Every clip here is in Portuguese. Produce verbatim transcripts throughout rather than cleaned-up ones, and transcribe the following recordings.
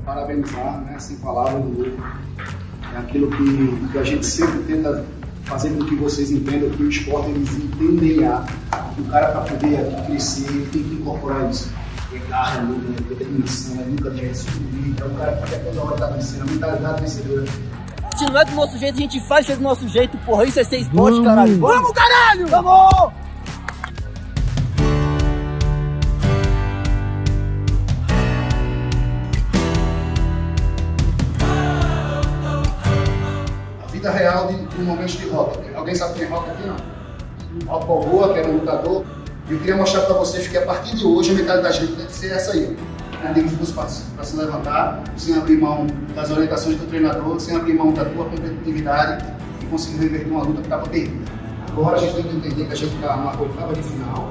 parabenizar, né, sem palavras, é aquilo que, que a gente sempre tenta fazer com que vocês entendam que o esporte eles entendem a o cara para poder crescer, ele tem que incorporar isso. É garra, é determinação, é nunca quer subir, é o cara que quer toda hora estar vencendo, a mentalidade vencedora. Se não é do nosso jeito, a gente faz do nosso jeito, porra. Isso é ser esporte, hum. caralho. Vamos, caralho! Vamos! A vida real de, de momentos de rock. Alguém sabe quem é rock aqui, não? Rock Balboa, que era um lutador. Eu queria mostrar para vocês que a partir de hoje a mentalidade da gente deve ser essa aí. Não tem que fosse para se levantar, sem abrir mão das orientações do treinador, sem abrir mão da tua competitividade e conseguir reverter uma luta que estava perdida. Agora a gente tem que entender que a gente está numa oitava de final.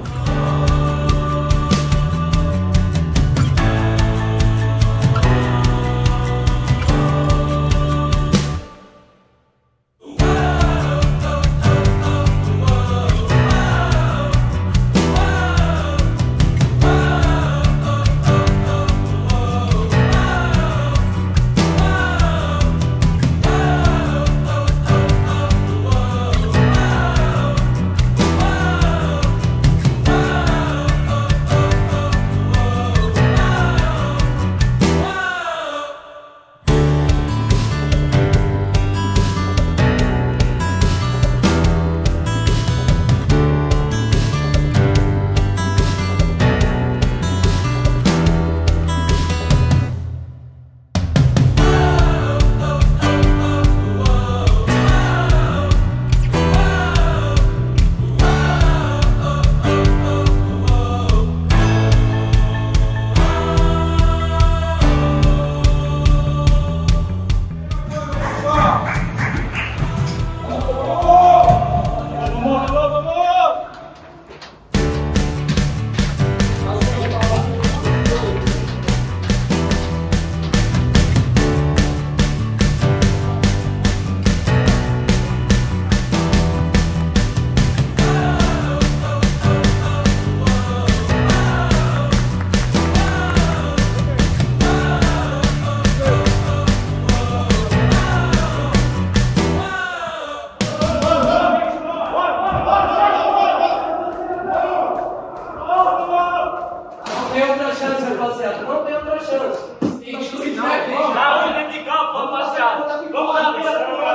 Não tem outra chance. E discutir não é vamos lá, dentro de campo, vamos passear. Vamos lá, vamos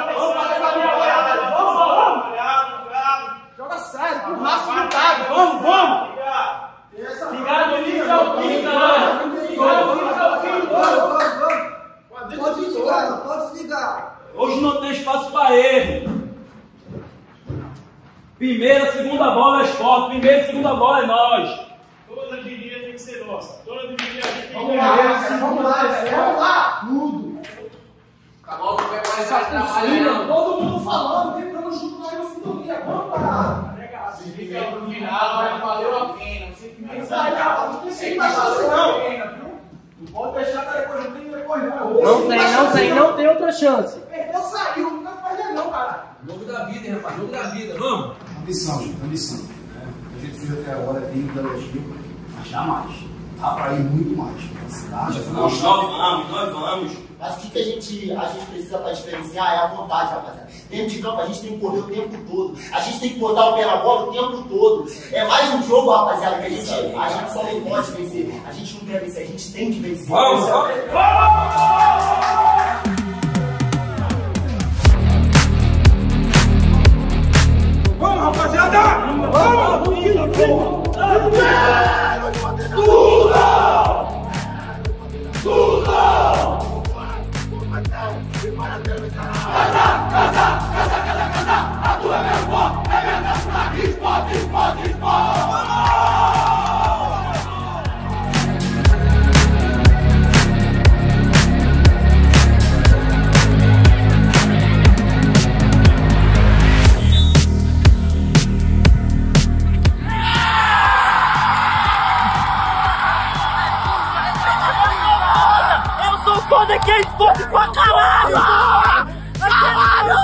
lá, vamos lá. Joga sério, com raça de vontade. Vamos, vamos. Ligado do início ao fim, caralho. Ligado do início ao fim. Pode desligar, pode desligar. Hoje não tem espaço para erro. Primeira, segunda bola é esporte. Primeira e segunda bola é nós. Toda dividida tem que ser nossa. Toda dividida tem que ser vamos lá, vamos lá, vamos lá. Tudo. Acabou, vai começar a trabalhar. Todo mundo falando, ficamos juntos lá no sintonia. Vamos lá. Se fica no final, vai valeu a pena. Isso aí, não tem mais chance não. Não pode deixar que depois não tem depois não. Não tem, não tem, não tem outra chance. Perdeu, saiu. Não vai perder não, cara. Jogo da vida, hein, rapaz. Jogo da vida. Vamos. Ambição, ambição. Né? A gente fez até agora é digno da elogio, mas jamais. Dá para ir muito mais. Cidade, nós, nós vamos, nós vamos. Mas o que, que a, gente, a gente precisa para diferenciar é a vontade, rapaziada. Dentro de campo a gente tem que correr o tempo todo. A gente tem que botar o pé na bola o tempo todo. É mais um jogo, rapaziada, que a gente, a gente só não pode vencer. A gente não quer vencer, a gente tem que vencer. Vamos, vamos! Vamos, rapaziada! Vamos! Tudo! Tudo! Casa, casa, casa, casa, casa! A tua é meu pó! É minha casa! Esporte, esporte, esporte! Foda que é esporte pra caralho! Caralho!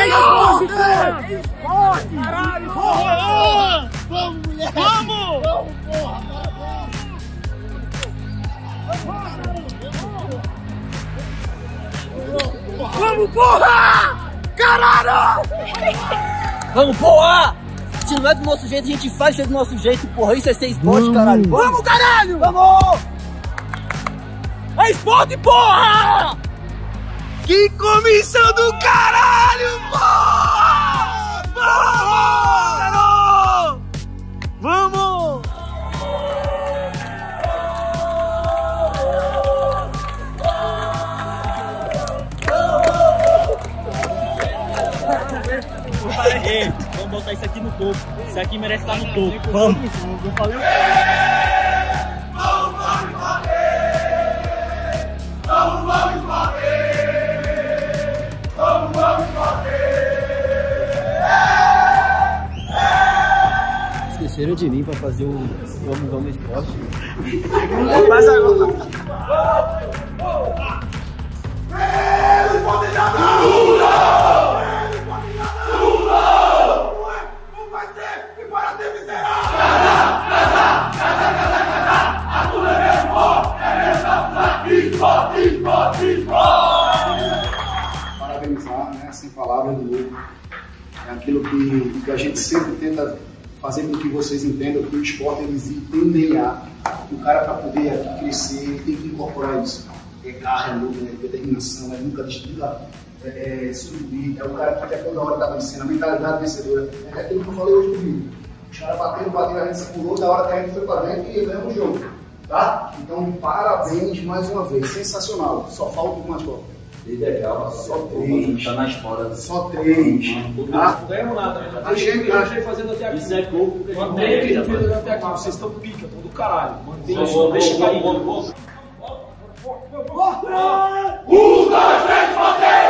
esporte, porra! Esporte! Caralho, porra! Vamos, mulher! Vamos! Vamos, porra! Vamos, porra! Caralho! Vamos, porra! Se não é do nosso jeito, a gente faz do nosso jeito, porra. Isso é ser esporte, caralho. Vamos, caralho! Vamos! É esporte, porra! Que comissão do caralho, porra! Porra! Vamos! Ei, vamos botar isso aqui no topo. Isso aqui merece estar no topo. Vamos! Eu falei o quê? Vamos, vamos bater! Vamos, vamos bater! Vamos, vamos bater! Esqueceram de mim pra fazer o Vamos Vamos Esporte. Mas agora. Eles podem jogar! Eles podem jogar! Não vai ser! E para ser miserável! Esporte, esporte, esporte! Parabenizar, né? Sem palavras de novo. É aquilo que, que a gente sempre tenta fazer com que vocês entendam que o esporte eles tem um D N A. O cara, para poder aqui crescer, ele tem que incorporar isso. É garra, é luta, é determinação, é nunca desliga, é, é subir. É o cara que até toda hora está vencendo, a mentalidade vencedora. É aquilo que eu falei hoje no vídeo. Os caras bateram, bateram, a gente se pulou, da hora que a gente foi para dentro e ganhamos o jogo. Tá? Então, parabéns mais uma vez. Sensacional. Só falta o mais forte. Líder, calma, Só três. Tá na escola. Só três. Tá? Não ganhamos nada, né? Já A gente tá fazendo até aqui. Isso é pouco. Mantém o que a gente fez até aqui. Vocês estão pica, estão do caralho. Mantém isso, não deixa cair. Um, dois, três, bater!